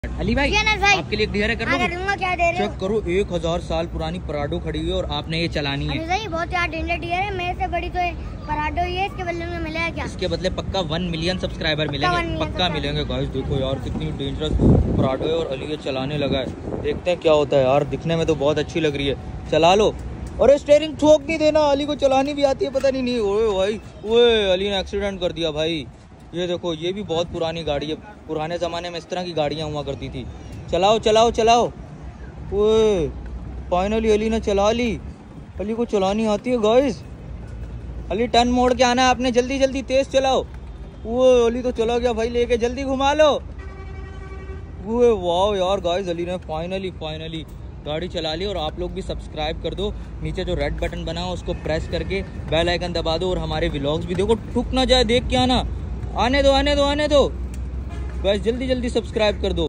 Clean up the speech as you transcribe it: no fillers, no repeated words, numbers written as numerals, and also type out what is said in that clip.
अली भाई आपके लिए ढेर कर दूंगा, क्या दे रहे चेक करो 1000 साल पुरानी पराडो खड़ी हुई है और आपने ये चलानी है। सही बहुत यार डेंजर डियर है, मेरे से बड़ी तो पराडो ही है, इसके बदले में मिलेगा क्या? इसके बदले पक्का 1 मिलियन सब्सक्राइबर मिलेंगे, पक्का मिलेंगे गाइस। देखो यार कितनी डेंजरस पराडो है और अली ये चलाने लगा है। देखते हैं क्या होता है यार, दिखने में तो बहुत अच्छी लग रही है। चला लो। अरे स्टीयरिंग ठोक नहीं देना, अली को चलानी भी आती है पता नहीं। ओए भाई ओए अली ने एक्सीडेंट कर दिया भाई। ये देखो ये भी बहुत पुरानी गाड़ी है, पुराने ज़माने में इस तरह की गाड़ियाँ हुआ करती थी। चलाओ चलाओ चलाओ। ओए फाइनली अली ने चला ली, अली को चलानी आती है गाइस। अली टर्न मोड़ के आना है आपने, जल्दी जल्दी तेज चलाओ। वो अली तो चला गया भाई लेके, जल्दी घुमा लो। वो वाह यार गाइस अली ने फाइनली गाड़ी चला ली। और आप लोग भी सब्सक्राइब कर दो, नीचे जो रेड बटन बना हो उसको प्रेस करके बेल आइकन दबा दो और हमारे व्लॉग्स भी देखो, ठुक ना जाए, देख के आना। आने दो गाइस, जल्दी जल्दी सब्सक्राइब कर दो।